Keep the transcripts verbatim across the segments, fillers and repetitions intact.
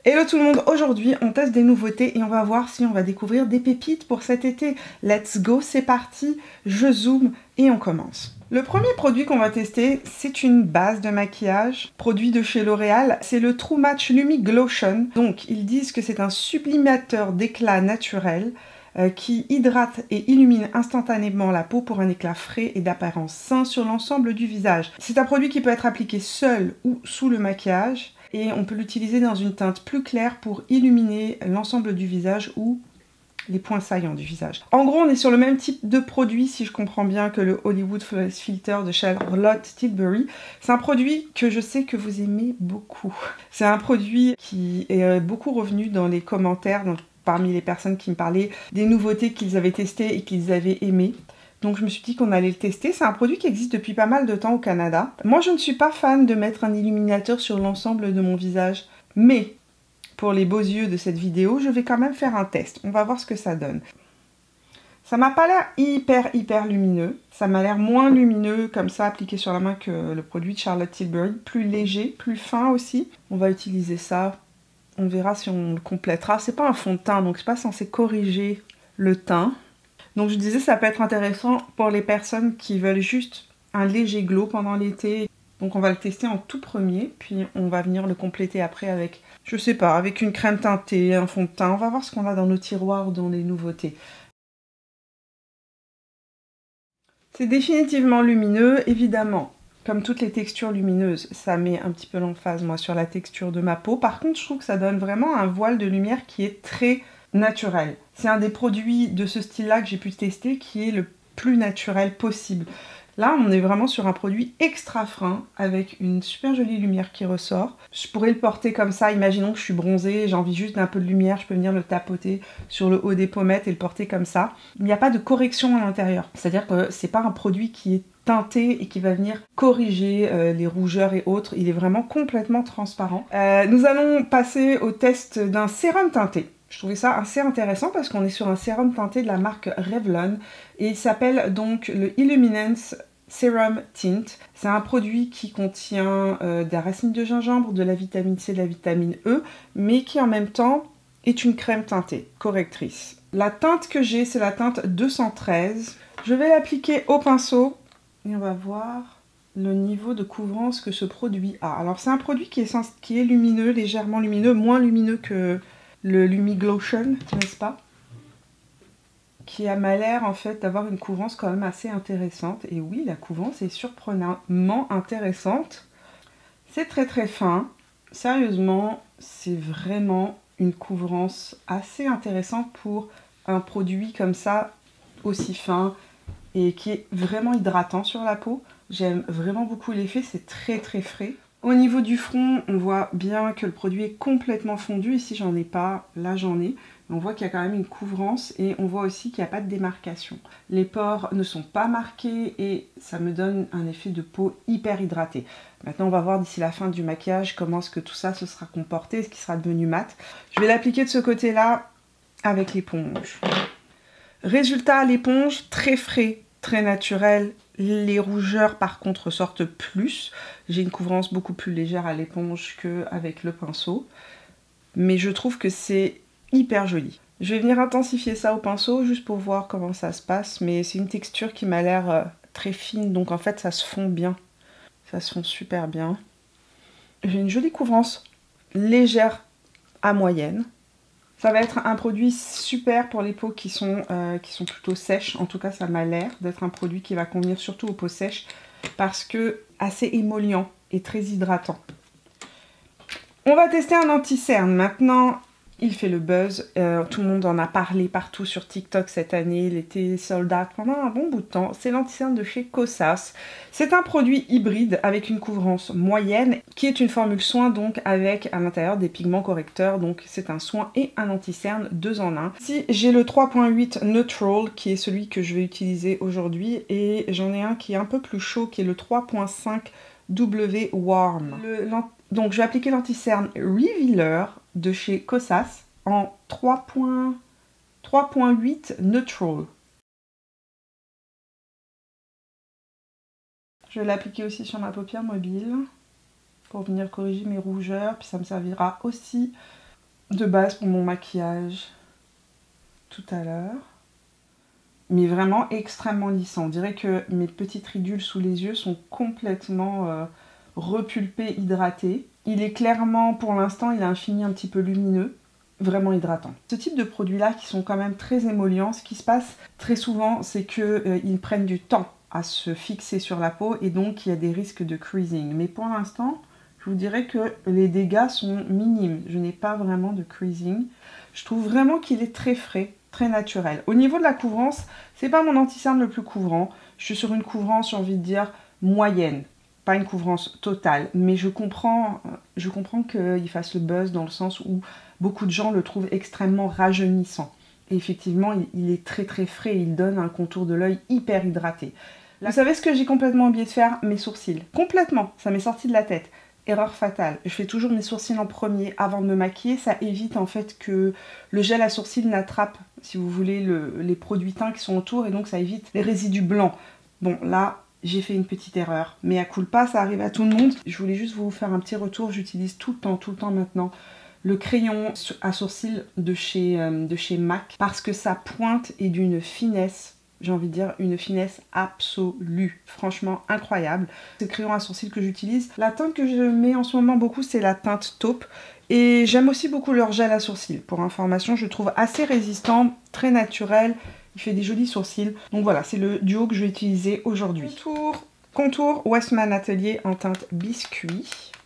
Hello tout le monde, aujourd'hui on teste des nouveautés et on va voir si on va découvrir des pépites pour cet été. Let's go, c'est parti, je zoome et on commence. Le premier produit qu'on va tester, c'est une base de maquillage, produit de chez L'Oréal, c'est le True Match Lumi Glotion. Donc ils disent que c'est un sublimateur d'éclat naturel euh, qui hydrate et illumine instantanément la peau pour un éclat frais et d'apparence sain sur l'ensemble du visage. C'est un produit qui peut être appliqué seul ou sous le maquillage. Et on peut l'utiliser dans une teinte plus claire pour illuminer l'ensemble du visage ou les points saillants du visage. En gros, on est sur le même type de produit, si je comprends bien, que le Hollywood Flawless Filter de Charlotte Tilbury. C'est un produit que je sais que vous aimez beaucoup. C'est un produit qui est beaucoup revenu dans les commentaires, donc parmi les personnes qui me parlaient des nouveautés qu'ils avaient testées et qu'ils avaient aimées. Donc je me suis dit qu'on allait le tester. C'est un produit qui existe depuis pas mal de temps au Canada. Moi je ne suis pas fan de mettre un illuminateur sur l'ensemble de mon visage. Mais pour les beaux yeux de cette vidéo, je vais quand même faire un test. On va voir ce que ça donne. Ça m'a pas l'air hyper hyper lumineux. Ça m'a l'air moins lumineux comme ça appliqué sur la main que le produit de Charlotte Tilbury. Plus léger, plus fin aussi. On va utiliser ça. On verra si on le complétera. C'est pas un fond de teint donc c'est pas censé corriger le teint. Donc je disais ça peut être intéressant pour les personnes qui veulent juste un léger glow pendant l'été. Donc on va le tester en tout premier, puis on va venir le compléter après avec, je sais pas, avec une crème teintée, un fond de teint. On va voir ce qu'on a dans nos tiroirs ou dans les nouveautés. C'est définitivement lumineux, évidemment. Comme toutes les textures lumineuses, ça met un petit peu l'emphase moi sur la texture de ma peau. Par contre, je trouve que ça donne vraiment un voile de lumière qui est très naturel. C'est un des produits de ce style-là que j'ai pu tester qui est le plus naturel possible. Là, on est vraiment sur un produit extra fin avec une super jolie lumière qui ressort. Je pourrais le porter comme ça. Imaginons que je suis bronzée, j'ai envie juste d'un peu de lumière. Je peux venir le tapoter sur le haut des pommettes et le porter comme ça. Il n'y a pas de correction à l'intérieur. C'est-à-dire que c'est pas un produit qui est teinté et qui va venir corriger euh, les rougeurs et autres. Il est vraiment complètement transparent. Euh, nous allons passer au test d'un sérum teinté. Je trouvais ça assez intéressant parce qu'on est sur un sérum teinté de la marque Revlon et il s'appelle donc le Illuminance Serum Tint. C'est un produit qui contient euh, des racines de gingembre, de la vitamine C, de la vitamine E, mais qui en même temps est une crème teintée, correctrice. La teinte que j'ai, c'est la teinte deux cent treize. Je vais l'appliquer au pinceau et on va voir le niveau de couvrance que ce produit a. Alors c'est un produit qui est, sens qui est lumineux, légèrement lumineux, moins lumineux que le Lumi Glotion, n'est-ce pas? Qui a l'air en fait d'avoir une couvrance quand même assez intéressante. Et oui, la couvrance est surprenamment intéressante. C'est très très fin. Sérieusement, c'est vraiment une couvrance assez intéressante pour un produit comme ça, aussi fin et qui est vraiment hydratant sur la peau. J'aime vraiment beaucoup l'effet, c'est très très frais. Au niveau du front, on voit bien que le produit est complètement fondu. Ici, j'en ai pas, là j'en ai. On voit qu'il y a quand même une couvrance et on voit aussi qu'il n'y a pas de démarcation. Les pores ne sont pas marqués et ça me donne un effet de peau hyper hydratée. Maintenant, on va voir d'ici la fin du maquillage comment est-ce que tout ça se sera comporté, est-ce qu'il sera devenu mat. Je vais l'appliquer de ce côté-là avec l'éponge. Résultat à l'éponge, très frais, très naturel. Les rougeurs par contre sortent plus. J'ai une couvrance beaucoup plus légère à l'éponge qu'avec le pinceau. Mais je trouve que c'est hyper joli. Je vais venir intensifier ça au pinceau juste pour voir comment ça se passe. Mais c'est une texture qui m'a l'air très fine. Donc en fait ça se fond bien. Ça se fond super bien. J'ai une jolie couvrance légère à moyenne. Ça va être un produit super pour les peaux qui sont, euh, qui sont plutôt sèches. En tout cas, ça m'a l'air d'être un produit qui va convenir surtout aux peaux sèches parce que assez émollient et très hydratant. On va tester un anti-cerne. Maintenant, il fait le buzz. Euh, tout le monde en a parlé partout sur TikTok cette année. Il était sold out pendant un bon bout de temps. C'est l'anti-cerne de chez Kosas. C'est un produit hybride avec une couvrance moyenne qui est une formule soin donc avec à l'intérieur des pigments correcteurs. Donc c'est un soin et un anti-cerne deux en un. Ici j'ai le trois point huit Neutral qui est celui que je vais utiliser aujourd'hui et j'en ai un qui est un peu plus chaud qui est le trois point cinq W Warm. Le, donc je vais appliquer l'anti-cerne Revealer de chez Kosas en trois point huit Neutral. Je vais l'appliquer aussi sur ma paupière mobile pour venir corriger mes rougeurs. Puis ça me servira aussi de base pour mon maquillage tout à l'heure. Mais vraiment extrêmement lissant. On dirait que mes petites ridules sous les yeux sont complètement euh, repulpées, hydratées. Il est clairement, pour l'instant, il a un fini un petit peu lumineux, vraiment hydratant. Ce type de produits-là qui sont quand même très émollients, ce qui se passe très souvent, c'est qu'ils euh, prennent du temps à se fixer sur la peau et donc il y a des risques de creasing. Mais pour l'instant, je vous dirais que les dégâts sont minimes. Je n'ai pas vraiment de creasing. Je trouve vraiment qu'il est très frais, très naturel. Au niveau de la couvrance, c'est pas mon anti-cerne le plus couvrant. Je suis sur une couvrance, j'ai envie de dire, moyenne. Pas une couvrance totale, mais je comprends, je comprends qu'il fasse le buzz dans le sens où beaucoup de gens le trouvent extrêmement rajeunissant. Et effectivement, il, il est très très frais, il donne un contour de l'œil hyper hydraté. Là, vous savez ce que j'ai complètement oublié de faire? Mes sourcils. Complètement, ça m'est sorti de la tête. Erreur fatale. Je fais toujours mes sourcils en premier avant de me maquiller. Ça évite en fait que le gel à sourcils n'attrape, si vous voulez, le, les produits teints qui sont autour. Et donc ça évite les résidus blancs. Bon, là, j'ai fait une petite erreur. Mais à culpa, ça arrive à tout le monde. Je voulais juste vous faire un petit retour. J'utilise tout le temps, tout le temps maintenant, le crayon à sourcils de chez, euh, de chez MAC. Parce que sa pointe est d'une finesse. J'ai envie de dire une finesse absolue, franchement incroyable. C'est le crayon à sourcils que j'utilise. La teinte que je mets en ce moment beaucoup, c'est la teinte taupe. Et j'aime aussi beaucoup leur gel à sourcils. Pour information, je le trouve assez résistant, très naturel. Il fait des jolis sourcils. Donc voilà, c'est le duo que je vais utiliser aujourd'hui. Contour, contour Westman Atelier en teinte biscuit.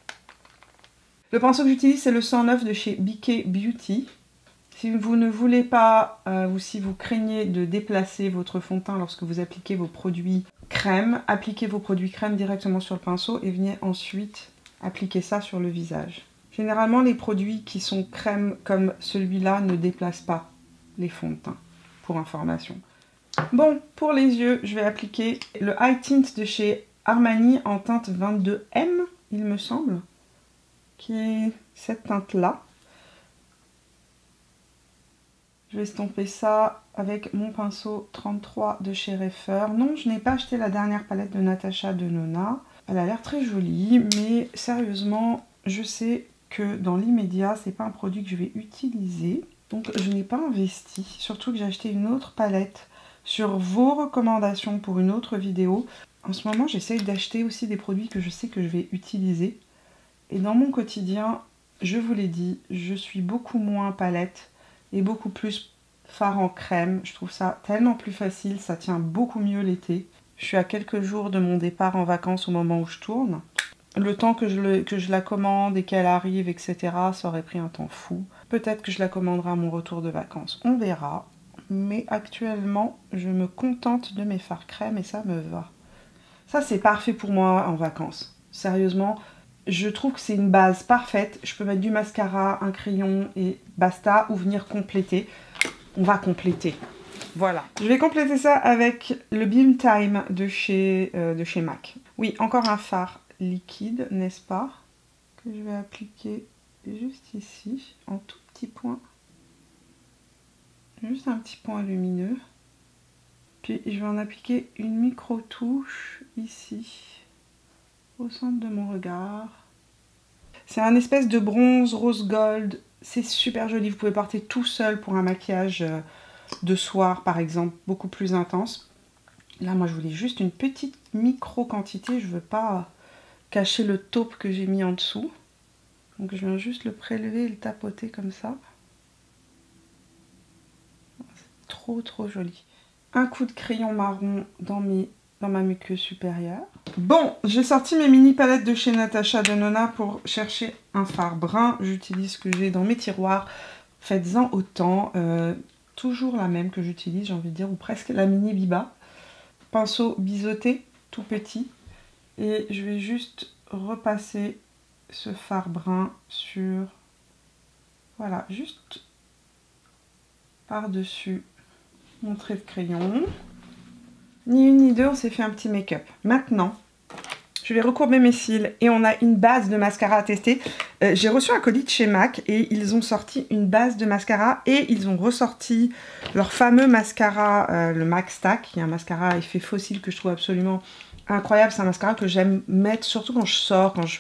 Le pinceau que j'utilise, c'est le cent neuf de chez B K Beauty. Si vous ne voulez pas, euh, ou si vous craignez de déplacer votre fond de teint lorsque vous appliquez vos produits crème, appliquez vos produits crème directement sur le pinceau et venez ensuite appliquer ça sur le visage. Généralement, les produits qui sont crème comme celui-là ne déplacent pas les fonds de teint, pour information. Bon, pour les yeux, je vais appliquer le High Tint de chez Armani en teinte vingt-deux M, il me semble, qui est cette teinte-là. Je vais estomper ça avec mon pinceau trente-trois de chez Reifer. Non, je n'ai pas acheté la dernière palette de Natasha Denona. Elle a l'air très jolie, mais sérieusement, je sais que dans l'immédiat, c'est pas un produit que je vais utiliser. Donc je n'ai pas investi, surtout que j'ai acheté une autre palette sur vos recommandations pour une autre vidéo. En ce moment, j'essaye d'acheter aussi des produits que je sais que je vais utiliser. Et dans mon quotidien, je vous l'ai dit, je suis beaucoup moins palette et beaucoup plus fard en crème. Je trouve ça tellement plus facile, ça tient beaucoup mieux l'été. Je suis à quelques jours de mon départ en vacances au moment où je tourne. Le temps que je, le, que je la commande et qu'elle arrive, et cetera, ça aurait pris un temps fou. Peut-être que je la commanderai à mon retour de vacances, on verra. Mais actuellement, je me contente de mes fards crème et ça me va. Ça, c'est parfait pour moi en vacances. Sérieusement, je trouve que c'est une base parfaite. Je peux mettre du mascara, un crayon et basta, ou venir compléter. On va compléter. Voilà. Je vais compléter ça avec le Beam Time de chez, euh, de chez MAC. Oui, encore un fard liquide, n'est-ce pas? Que je vais appliquer juste ici, en tout petit point. Juste un petit point lumineux. Puis je vais en appliquer une micro-touche ici, au centre de mon regard. C'est un espèce de bronze rose gold. C'est super joli. Vous pouvez porter tout seul pour un maquillage de soir, par exemple, beaucoup plus intense. Là, moi, je voulais juste une petite micro-quantité. Je ne veux pas cacher le taupe que j'ai mis en dessous. Donc, je viens juste le prélever et le tapoter comme ça. C'est trop, trop joli. Un coup de crayon marron dans mes... dans ma muqueuse supérieure. Bon, j'ai sorti mes mini palettes de chez Natasha Denona pour chercher un fard brun. J'utilise ce que j'ai dans mes tiroirs. Faites-en autant. Euh, toujours la même que j'utilise, j'ai envie de dire, ou presque la mini Biba. Pinceau biseauté, tout petit. Et je vais juste repasser ce fard brun sur... Voilà, juste par-dessus mon trait de crayon. Ni une ni deux, on s'est fait un petit make-up. Maintenant, je vais recourber mes cils et on a une base de mascara à tester. Euh, J'ai reçu un colis de chez MAC et ils ont sorti une base de mascara et ils ont ressorti leur fameux mascara, euh, le MAC Stack. Il y a un mascara à effet fossile que je trouve absolument incroyable. C'est un mascara que j'aime mettre, surtout quand je sors, quand je,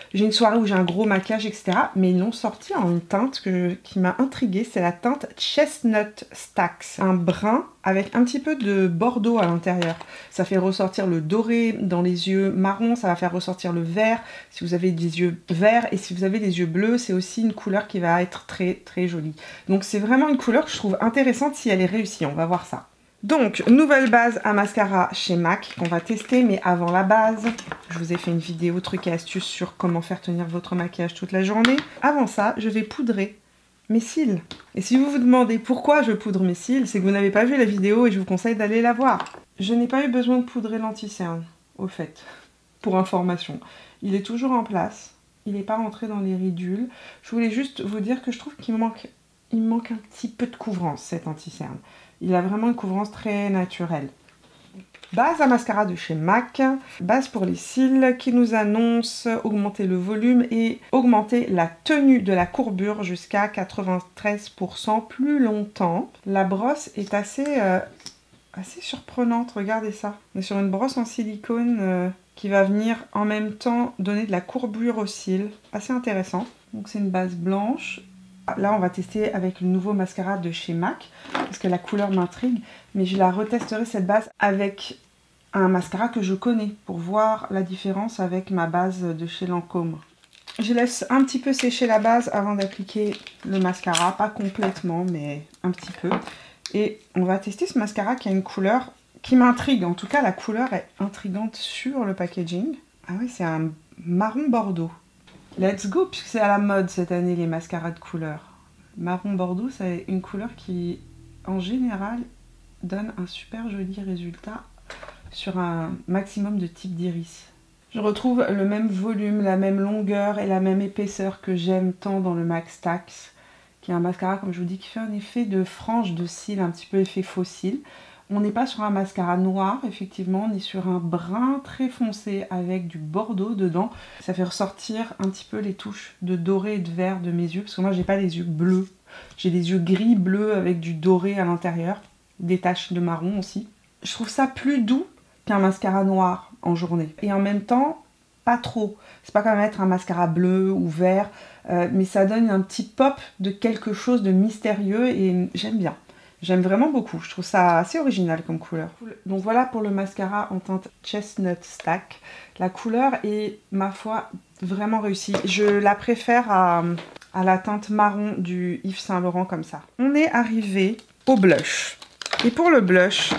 j'ai une soirée où j'ai un gros maquillage, et cetera. Mais ils l'ont sorti en une teinte que, qui m'a intriguée, c'est la teinte Chestnut Stacks. Un brun avec un petit peu de bordeaux à l'intérieur. Ça fait ressortir le doré dans les yeux marrons, ça va faire ressortir le vert si vous avez des yeux verts, et si vous avez des yeux bleus, c'est aussi une couleur qui va être très très jolie. Donc c'est vraiment une couleur que je trouve intéressante si elle est réussie, on va voir ça. Donc, nouvelle base à mascara chez MAC qu'on va tester, mais avant la base, je vous ai fait une vidéo trucs et astuces sur comment faire tenir votre maquillage toute la journée. Avant ça, je vais poudrer mes cils. Et si vous vous demandez pourquoi je poudre mes cils, c'est que vous n'avez pas vu la vidéo et je vous conseille d'aller la voir. Je n'ai pas eu besoin de poudrer l'anti-cerne, au fait, pour information. Il est toujours en place, il n'est pas rentré dans les ridules. Je voulais juste vous dire que je trouve qu'il me manque, il me manque un petit peu de couvrance, cet anti-cerne. Il a vraiment une couvrance très naturelle. Base à mascara de chez MAC, base pour les cils qui nous annonce augmenter le volume et augmenter la tenue de la courbure jusqu'à quatre-vingt-treize pour cent plus longtemps. La brosse est assez, euh, assez surprenante, regardez ça. On est sur une brosse en silicone euh, qui va venir en même temps donner de la courbure aux cils, assez intéressant. Donc c'est une base blanche. Là, on va tester avec le nouveau mascara de chez MAC, parce que la couleur m'intrigue, mais je la retesterai cette base avec un mascara que je connais, pour voir la différence avec ma base de chez Lancôme. Je laisse un petit peu sécher la base avant d'appliquer le mascara, pas complètement, mais un petit peu. Et on va tester ce mascara qui a une couleur qui m'intrigue, en tout cas la couleur est intrigante sur le packaging. Ah oui, c'est un marron bordeaux. Let's go, puisque c'est à la mode cette année les mascaras de couleur. Marron bordeaux, c'est une couleur qui, en général, donne un super joli résultat sur un maximum de types d'iris. Je retrouve le même volume, la même longueur et la même épaisseur que j'aime tant dans le MAC Stacks, qui est un mascara, comme je vous dis, qui fait un effet de frange de cils, un petit peu effet faux cils. On n'est pas sur un mascara noir, effectivement, on est sur un brun très foncé avec du bordeaux dedans. Ça fait ressortir un petit peu les touches de doré et de vert de mes yeux, parce que moi j'ai pas les yeux bleus. J'ai des yeux gris bleus avec du doré à l'intérieur, des taches de marron aussi. Je trouve ça plus doux qu'un mascara noir en journée. Et en même temps, pas trop. C'est pas comme mettre un mascara bleu ou vert, euh, mais ça donne un petit pop de quelque chose de mystérieux et j'aime bien. J'aime vraiment beaucoup, je trouve ça assez original comme couleur. Donc voilà pour le mascara en teinte Chestnut Stack. La couleur est, ma foi, vraiment réussie. Je la préfère à, à la teinte marron du Yves Saint Laurent comme ça. On est arrivé au blush. Et pour le blush,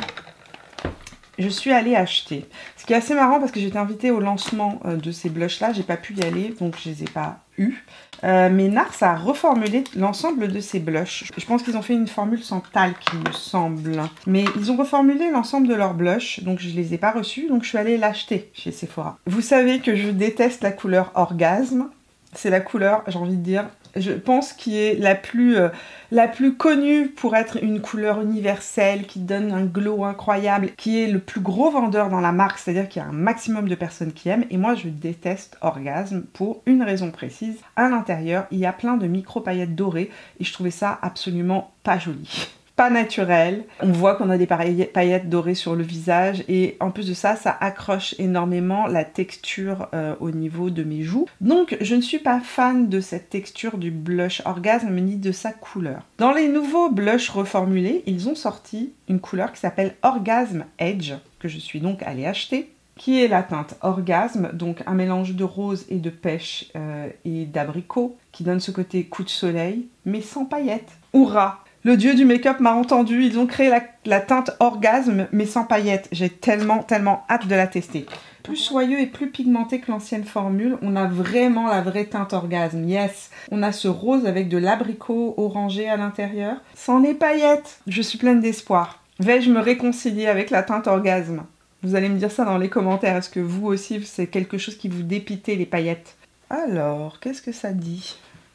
je suis allée acheter. Ce qui est assez marrant parce que j'étais invitée au lancement de ces blushs-là. J'ai pas pu y aller, donc je les ai pas eus. Euh, mais Nars a reformulé l'ensemble de ces blushs. Je pense qu'ils ont fait une formule sans talc, il me semble. Mais ils ont reformulé l'ensemble de leurs blushs, donc je les ai pas reçus, donc je suis allée l'acheter chez Sephora. Vous savez que je déteste la couleur Orgasme. C'est la couleur, j'ai envie de dire, je pense qui est la plus, euh, la plus connue pour être une couleur universelle, qui donne un glow incroyable, qui est le plus gros vendeur dans la marque, c'est-à-dire qu'il y a un maximum de personnes qui aiment. Et moi, je déteste Orgasme pour une raison précise. À l'intérieur, il y a plein de micro-paillettes dorées et je trouvais ça absolument pas joli. Pas naturel. On voit qu'on a des paillettes dorées sur le visage et en plus de ça, ça accroche énormément la texture euh, au niveau de mes joues. Donc, je ne suis pas fan de cette texture du blush Orgasme ni de sa couleur. Dans les nouveaux blushs reformulés, ils ont sorti une couleur qui s'appelle Orgasme Edge, que je suis donc allée acheter, qui est la teinte Orgasme, donc un mélange de rose et de pêche euh, et d'abricot, qui donne ce côté coup de soleil, mais sans paillettes. Hourra! Le dieu du make-up m'a entendu, ils ont créé la, la teinte Orgasme, mais sans paillettes. J'ai tellement, tellement hâte de la tester. Plus soyeux et plus pigmenté que l'ancienne formule, on a vraiment la vraie teinte Orgasme, yes. On a ce rose avec de l'abricot orangé à l'intérieur, sans les paillettes. Je suis pleine d'espoir. Vais-je me réconcilier avec la teinte Orgasme? Vous allez me dire ça dans les commentaires. Est-ce que vous aussi, c'est quelque chose qui vous dépitez les paillettes? Alors, qu'est-ce que ça dit?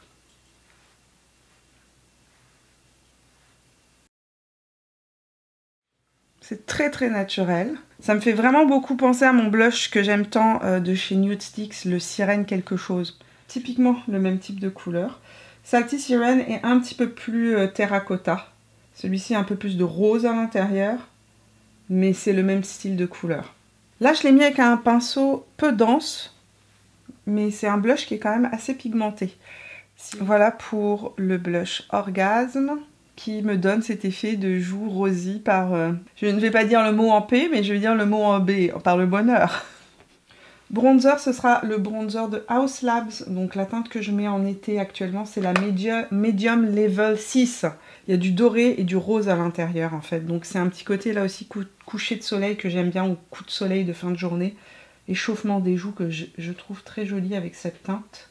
C'est très très naturel. Ça me fait vraiment beaucoup penser à mon blush que j'aime tant euh, de chez Nude Sticks, le Sirène quelque chose. Typiquement le même type de couleur. Salty Sirène est un petit peu plus euh, terracotta. Celui-ci a un peu plus de rose à l'intérieur, mais c'est le même style de couleur. Là, je l'ai mis avec un pinceau peu dense, mais c'est un blush qui est quand même assez pigmenté. Voilà pour le blush Orgasme, qui me donne cet effet de joue rosy par... Euh, je ne vais pas dire le mot en P, mais je vais dire le mot en B, par le bonheur. Bronzer, ce sera le bronzer de Haus Labs. Donc la teinte que je mets en été actuellement, c'est la Medium, Medium Level six. Il y a du doré et du rose à l'intérieur en fait. Donc c'est un petit côté là aussi cou coucher de soleil que j'aime bien, ou coup de soleil de fin de journée. Échauffement des joues que je, je trouve très joli avec cette teinte.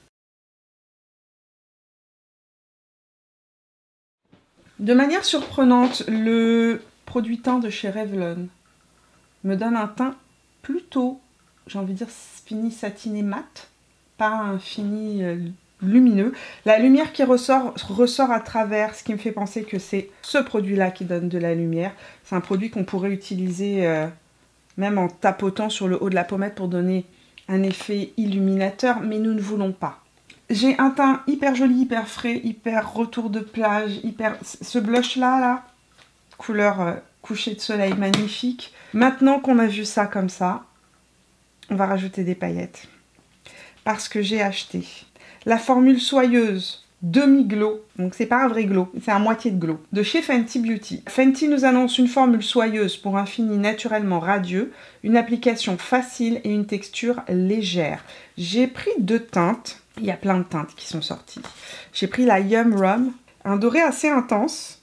De manière surprenante, le produit teint de chez Revlon me donne un teint plutôt, j'ai envie de dire, fini satiné mat, pas un fini euh, lumineux. La lumière qui ressort, ressort à travers, ce qui me fait penser que c'est ce produit-là qui donne de la lumière. C'est un produit qu'on pourrait utiliser euh, même en tapotant sur le haut de la pommette pour donner un effet illuminateur, mais nous ne voulons pas. J'ai un teint hyper joli, hyper frais, hyper retour de plage, hyper... Ce blush-là, là, couleur euh, coucher de soleil magnifique. Maintenant qu'on a vu ça comme ça, on va rajouter des paillettes. Parce que j'ai acheté la formule soyeuse demi-glow. Donc c'est pas un vrai glow, c'est un moitié de glow. De chez Fenty Beauty. Fenty nous annonce une formule soyeuse pour un fini naturellement radieux, une application facile et une texture légère. J'ai pris deux teintes. Il y a plein de teintes qui sont sorties. J'ai pris la Yum Rum, un doré assez intense.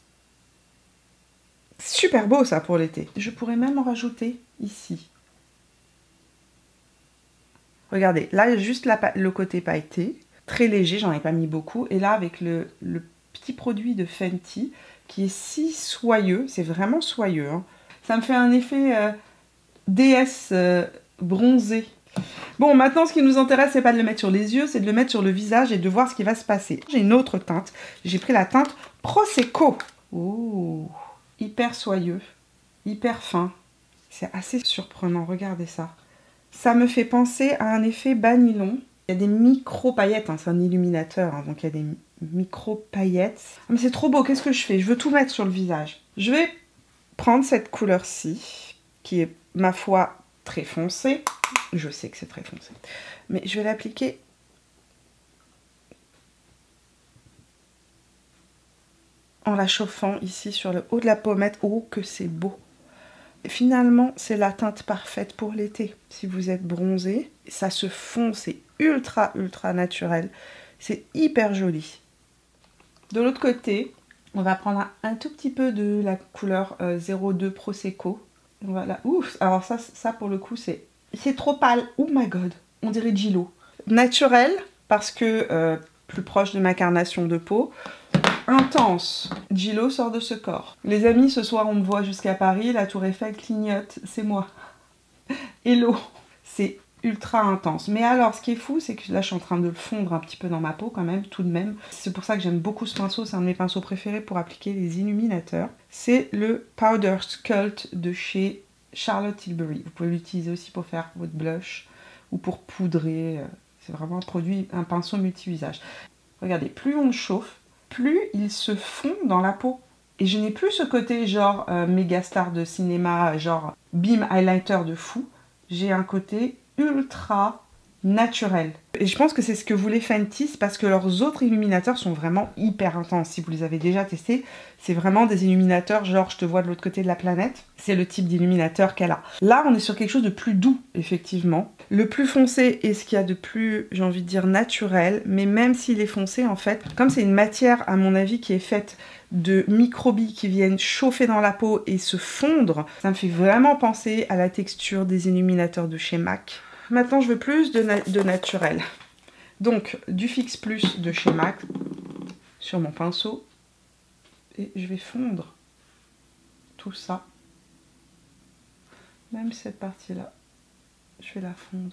Super beau ça pour l'été. Je pourrais même en rajouter ici. Regardez, là juste la, le côté pailleté, très léger, j'en ai pas mis beaucoup. Et là avec le, le petit produit de Fenty qui est si soyeux, c'est vraiment soyeux. Hein. Ça me fait un effet euh, déesse euh, bronzée. Bon, maintenant, ce qui nous intéresse, c'est pas de le mettre sur les yeux, c'est de le mettre sur le visage et de voir ce qui va se passer. J'ai une autre teinte. J'ai pris la teinte Prosecco. Oh, hyper soyeux, hyper fin. C'est assez surprenant, regardez ça. Ça me fait penser à un effet banilon. Il y a des micro-paillettes, hein, c'est un illuminateur, hein, donc il y a des micro-paillettes. Mais c'est trop beau, qu'est-ce que je fais? Je veux tout mettre sur le visage. Je vais prendre cette couleur-ci, qui est, ma foi, très foncée. Je sais que c'est très foncé. Mais je vais l'appliquer en la chauffant ici sur le haut de la pommette. Oh, que c'est beau! Et finalement, c'est la teinte parfaite pour l'été. Si vous êtes bronzé, ça se fond, c'est ultra, ultra naturel. C'est hyper joli. De l'autre côté, on va prendre un, un tout petit peu de la couleur euh, zéro deux Prosecco. Voilà. Ouf! Alors ça, ça pour le coup, c'est... C'est trop pâle. Oh my god. On dirait Gillo. Naturel, parce que euh, plus proche de ma carnation de peau. Intense. Gillo sort de ce corps. Les amis, ce soir, on me voit jusqu'à Paris. La Tour Eiffel clignote. C'est moi. Hello. C'est ultra intense. Mais alors, ce qui est fou, c'est que là, je suis en train de le fondre un petit peu dans ma peau quand même, tout de même. C'est pour ça que j'aime beaucoup ce pinceau. C'est un de mes pinceaux préférés pour appliquer les illuminateurs. C'est le Powder Sculpt de chez Charlotte Tilbury. Vous pouvez l'utiliser aussi pour faire votre blush ou pour poudrer. C'est vraiment un produit, un pinceau multi-usage. Regardez, plus on le chauffe, plus il se fond dans la peau. Et je n'ai plus ce côté genre euh, méga star de cinéma, genre beam highlighter de fou. J'ai un côté ultra naturel. Et je pense que c'est ce que voulait Fenty, parce que leurs autres illuminateurs sont vraiment hyper intenses. Si vous les avez déjà testés, c'est vraiment des illuminateurs genre je te vois de l'autre côté de la planète. C'est le type d'illuminateur qu'elle a. Là, on est sur quelque chose de plus doux, effectivement. Le plus foncé est ce qu'il y a de plus, j'ai envie de dire, naturel. Mais même s'il est foncé, en fait, comme c'est une matière, à mon avis, qui est faite de microbilles qui viennent chauffer dans la peau et se fondre, ça me fait vraiment penser à la texture des illuminateurs de chez MAC. Maintenant, je veux plus de, na de naturel. Donc, du Fix Plus de chez MAC sur mon pinceau. Et je vais fondre tout ça. Même cette partie-là, je vais la fondre.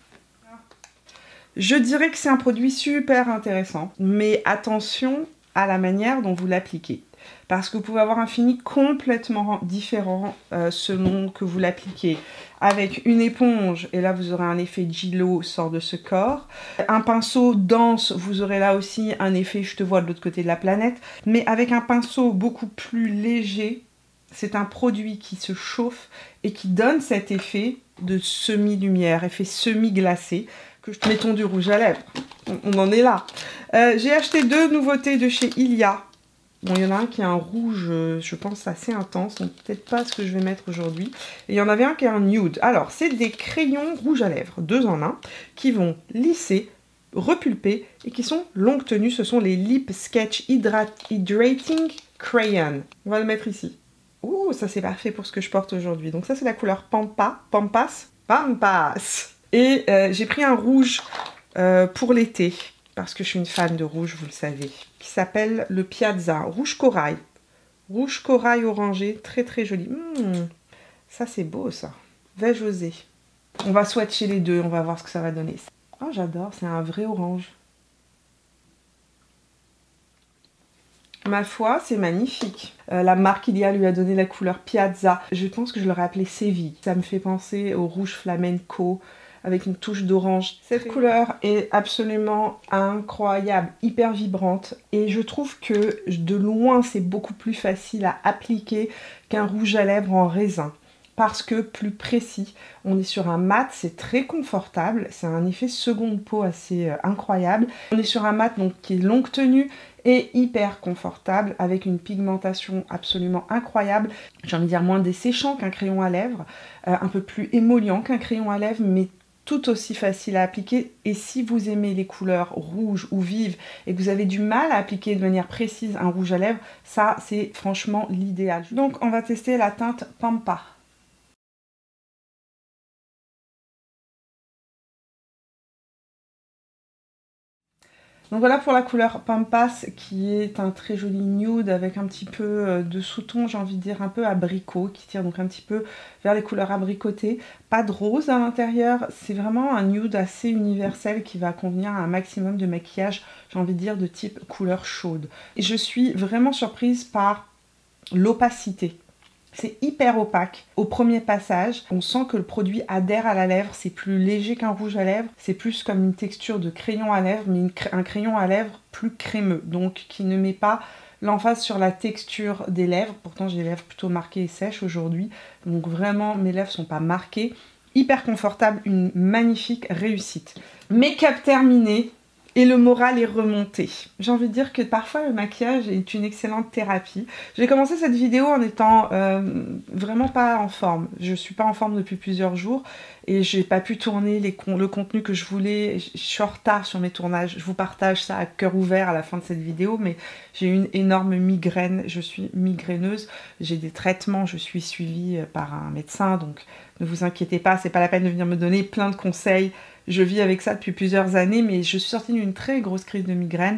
Je dirais que c'est un produit super intéressant. Mais attention à la manière dont vous l'appliquez. Parce que vous pouvez avoir un fini complètement différent euh, selon que vous l'appliquez. Avec une éponge, et là vous aurez un effet Gillo sort de ce corps. Un pinceau dense, vous aurez là aussi un effet je te vois de l'autre côté de la planète. Mais avec un pinceau beaucoup plus léger, c'est un produit qui se chauffe et qui donne cet effet de semi-lumière, effet semi-glacé. que je... Mettons du rouge à lèvres, on, on en est là. Euh, j'ai acheté deux nouveautés de chez Ilia. Bon, il y en a un qui est un rouge, euh, je pense, assez intense, donc peut-être pas ce que je vais mettre aujourd'hui. Et il y en avait un qui est un nude. Alors, c'est des crayons rouge à lèvres, deux en un, qui vont lisser, repulper et qui sont longue tenue. Ce sont les Lip Sketch Hydrat Hydrating Crayon. On va le mettre ici. Ouh, ça c'est parfait pour ce que je porte aujourd'hui. Donc ça, c'est la couleur Pampa, Pampas, Pampas. Et euh, j'ai pris un rouge euh, pour l'été. Parce que je suis une fan de rouge, vous le savez, qui s'appelle le Piazza, rouge corail. Rouge corail orangé, très très joli. Mmh, ça c'est beau ça. Vais-je oser? On va swatcher les deux, on va voir ce que ça va donner. Oh j'adore, c'est un vrai orange. Ma foi, c'est magnifique. Euh, la marque Ilia lui a donné la couleur Piazza. Je pense que je l'aurais appelé Séville. Ça me fait penser au rouge flamenco, avec une touche d'orange. Cette couleur est absolument incroyable, hyper vibrante. Et je trouve que de loin, c'est beaucoup plus facile à appliquer qu'un rouge à lèvres en raisin. Parce que plus précis, on est sur un mat, c'est très confortable. C'est un effet seconde peau assez euh, incroyable. On est sur un mat donc, qui est longue tenue et hyper confortable avec une pigmentation absolument incroyable. J'ai envie de dire moins desséchant qu'un crayon à lèvres, euh, un peu plus émollient qu'un crayon à lèvres, mais tout aussi facile à appliquer. Et si vous aimez les couleurs rouges ou vives et que vous avez du mal à appliquer de manière précise un rouge à lèvres, ça c'est franchement l'idéal. Donc on va tester la teinte Pampa. Donc voilà pour la couleur Pampas qui est un très joli nude avec un petit peu de sous-ton, j'ai envie de dire un peu abricot, qui tire donc un petit peu vers les couleurs abricotées. Pas de rose à l'intérieur, c'est vraiment un nude assez universel qui va convenir à un maximum de maquillage, j'ai envie de dire de type couleur chaude. Et je suis vraiment surprise par l'opacité. C'est hyper opaque. Au premier passage, on sent que le produit adhère à la lèvre. C'est plus léger qu'un rouge à lèvres. C'est plus comme une texture de crayon à lèvres, mais une, un crayon à lèvres plus crémeux. Donc, qui ne met pas l'emphase sur la texture des lèvres. Pourtant, j'ai les lèvres plutôt marquées et sèches aujourd'hui. Donc, vraiment, mes lèvres sont pas marquées. Hyper confortable, une magnifique réussite. Make-up terminé. Et le moral est remonté. J'ai envie de dire que parfois le maquillage est une excellente thérapie. J'ai commencé cette vidéo en étant euh, vraiment pas en forme. Je suis pas en forme depuis plusieurs jours et j'ai pas pu tourner les con le contenu que je voulais. Je suis en retard sur mes tournages. Je vous partage ça à cœur ouvert à la fin de cette vidéo, mais j'ai une énorme migraine. Je suis migraineuse. J'ai des traitements. Je suis suivie par un médecin, donc ne vous inquiétez pas. C'est pas la peine de venir me donner plein de conseils. Je vis avec ça depuis plusieurs années, mais je suis sortie d'une très grosse crise de migraine.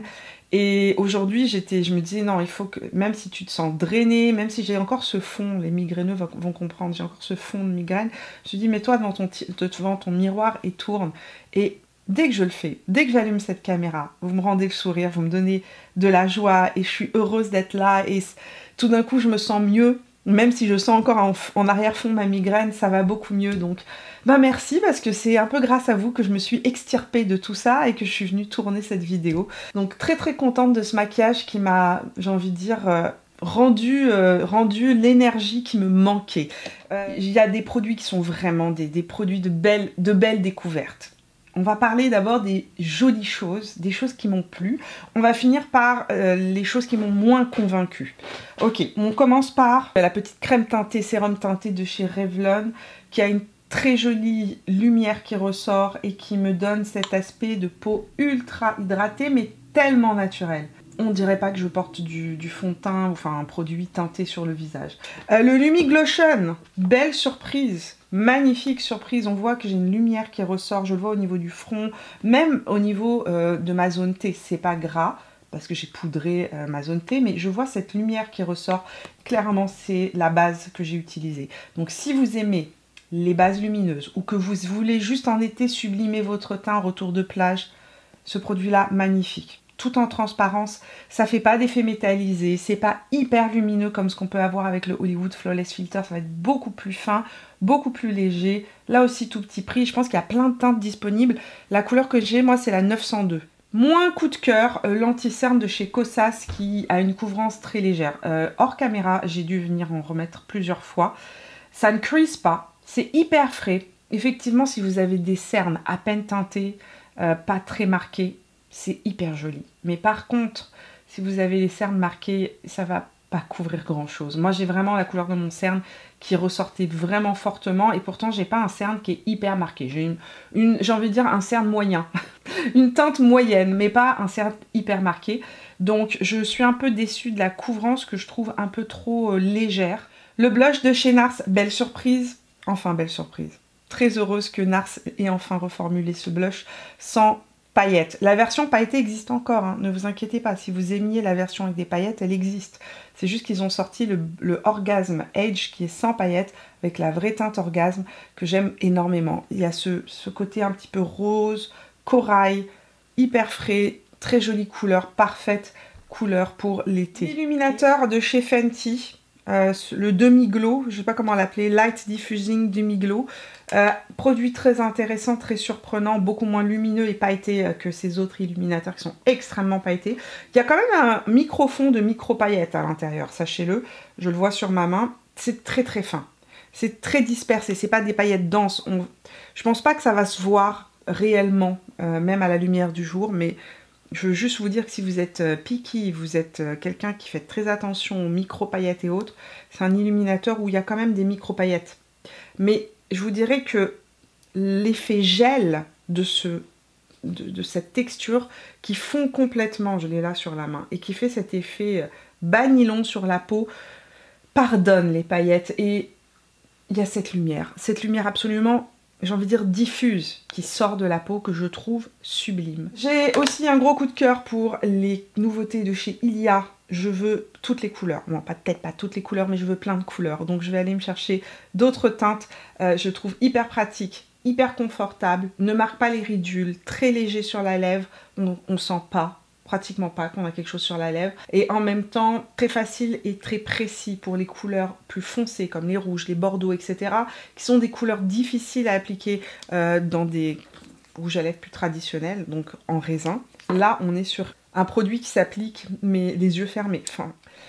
Et aujourd'hui, j'étais, je me disais, non, il faut que, même si tu te sens drainé, même si j'ai encore ce fond, les migraineux vont comprendre, j'ai encore ce fond de migraine, je me dis, mets-toi devant ton, devant ton miroir et tourne. Et dès que je le fais, dès que j'allume cette caméra, vous me rendez le sourire, vous me donnez de la joie et je suis heureuse d'être là. Et tout d'un coup, je me sens mieux. Même si je sens encore en, en arrière-fond ma migraine, ça va beaucoup mieux. Donc, ben merci parce que c'est un peu grâce à vous que je me suis extirpée de tout ça et que je suis venue tourner cette vidéo. Donc, très très contente de ce maquillage qui m'a, j'ai envie de dire, euh, rendu, euh, rendu l'énergie qui me manquait. Euh, il y a des produits qui sont vraiment des, des produits de belles, de belles découvertes. On va parler d'abord des jolies choses, des choses qui m'ont plu. On va finir par euh, les choses qui m'ont moins convaincue. Ok, on commence par la petite crème teintée, sérum teinté de chez Revlon, qui a une très jolie lumière qui ressort et qui me donne cet aspect de peau ultra hydratée, mais tellement naturel. On dirait pas que je porte du, du fond de teint, enfin un produit teinté sur le visage. Euh, le Lumi Glotion, belle surprise. Magnifique surprise, on voit que j'ai une lumière qui ressort, je le vois au niveau du front, même au niveau euh, de ma zone T, c'est pas gras, parce que j'ai poudré euh, ma zone T, mais je vois cette lumière qui ressort, clairement c'est la base que j'ai utilisée. Donc si vous aimez les bases lumineuses, ou que vous voulez juste en été sublimer votre teint, retour de plage, ce produit-là, magnifique. Tout en transparence, ça fait pas d'effet métallisé, c'est pas hyper lumineux comme ce qu'on peut avoir avec le Hollywood Flawless Filter, ça va être beaucoup plus fin, beaucoup plus léger, là aussi tout petit prix, je pense qu'il y a plein de teintes disponibles. La couleur que j'ai, moi, c'est la neuf cent deux. Moins coup de cœur, euh, l'anti-cerne de chez Kosas qui a une couvrance très légère. Euh, hors caméra, j'ai dû venir en remettre plusieurs fois. Ça ne crease pas, c'est hyper frais. effectivement, si vous avez des cernes à peine teintées, euh, pas très marquées, c'est hyper joli. Mais par contre, si vous avez les cernes marquées, ça va pas couvrir grand chose. Moi, j'ai vraiment la couleur de mon cerne qui ressortait vraiment fortement et pourtant, j'ai pas un cerne qui est hyper marqué. J'ai une, une j'ai envie de dire un cerne moyen, une teinte moyenne, mais pas un cerne hyper marqué. Donc, je suis un peu déçue de la couvrance que je trouve un peu trop euh, légère. Le blush de chez Nars, belle surprise. Enfin, belle surprise. Très heureuse que Nars ait enfin reformulé ce blush sans paillettes. La version pailletée existe encore, hein. Ne vous inquiétez pas. Si vous aimiez la version avec des paillettes, elle existe. C'est juste qu'ils ont sorti le, le Orgasme Age qui est sans paillettes, avec la vraie teinte Orgasme que j'aime énormément. Il y a ce, ce côté un petit peu rose, corail, hyper frais, très jolie couleur, parfaite couleur pour l'été. L'illuminateur de chez Fenty. Euh, le demi-glow, je ne sais pas comment l'appeler, Light Diffusing demi-glow. Euh, produit très intéressant, très surprenant, beaucoup moins lumineux et pailleté que ces autres illuminateurs qui sont extrêmement pailletés. Il y a quand même un micro-fond de micro-paillettes à l'intérieur, sachez-le. Je le vois sur ma main. C'est très très fin. C'est très dispersé, c'est pas des paillettes denses. On... Je pense pas que ça va se voir réellement, euh, même à la lumière du jour, mais... Je veux juste vous dire que si vous êtes picky, vous êtes quelqu'un qui fait très attention aux micro-paillettes et autres, c'est un illuminateur où il y a quand même des micro-paillettes. Mais je vous dirais que l'effet gel de, ce, de, de cette texture qui fond complètement, je l'ai là sur la main, et qui fait cet effet banilon sur la peau, pardonne les paillettes. Et il y a cette lumière, cette lumière absolument... j'ai envie de dire diffuse, qui sort de la peau, que je trouve sublime. J'ai aussi un gros coup de cœur pour les nouveautés de chez Ilia. Je veux toutes les couleurs. Bon, peut-être pas toutes les couleurs, mais je veux plein de couleurs. Donc je vais aller me chercher d'autres teintes. Euh, je trouve hyper pratique, hyper confortable, ne marque pas les ridules, très léger sur la lèvre. On, on sent pas, pratiquement pas, qu'on a quelque chose sur la lèvre. Et en même temps, très facile et très précis pour les couleurs plus foncées, comme les rouges, les bordeaux, et cetera, qui sont des couleurs difficiles à appliquer euh, dans des rouges à lèvres plus traditionnels, donc en raisin. Là, on est sur un produit qui s'applique, mais les yeux fermés. Enfin,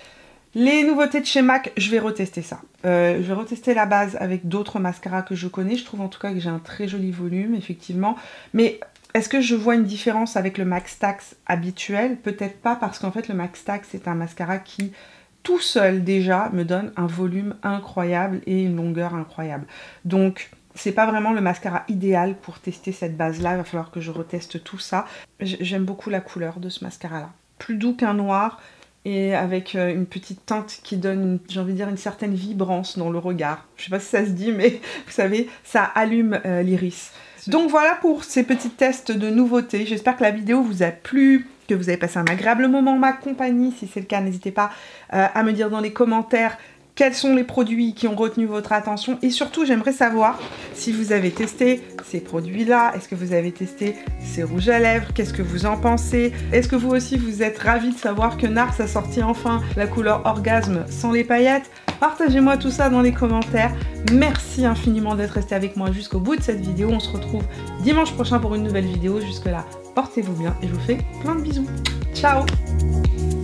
les nouveautés de chez MAC, je vais retester ça. Euh, je vais retester la base avec d'autres mascaras que je connais. Je trouve en tout cas que j'ai un très joli volume, effectivement. Mais... est-ce que je vois une différence avec le MAC Stacks habituel? Peut-être pas, parce qu'en fait le MAC Stacks c'est un mascara qui tout seul déjà me donne un volume incroyable et une longueur incroyable. Donc c'est pas vraiment le mascara idéal pour tester cette base là, il va falloir que je reteste tout ça. J'aime beaucoup la couleur de ce mascara là. Plus doux qu'un noir et avec une petite teinte qui donne, j'ai envie de dire, une certaine vibrance dans le regard. Je sais pas si ça se dit, mais vous savez, ça allume euh, l'iris. Donc voilà pour ces petits tests de nouveautés. J'espère que la vidéo vous a plu, que vous avez passé un agréable moment en ma compagnie. Si c'est le cas, n'hésitez pas euh, à me dire dans les commentaires quels sont les produits qui ont retenu votre attention. Et surtout, j'aimerais savoir si vous avez testé ces produits-là. Est-ce que vous avez testé ces rouges à lèvres? Qu'est-ce que vous en pensez? Est-ce que vous aussi, vous êtes ravis de savoir que Nars a sorti enfin la couleur Orgasme sans les paillettes? Partagez-moi tout ça dans les commentaires. Merci infiniment d'être resté avec moi jusqu'au bout de cette vidéo. On se retrouve dimanche prochain pour une nouvelle vidéo. Jusque là, portez-vous bien et je vous fais plein de bisous. Ciao!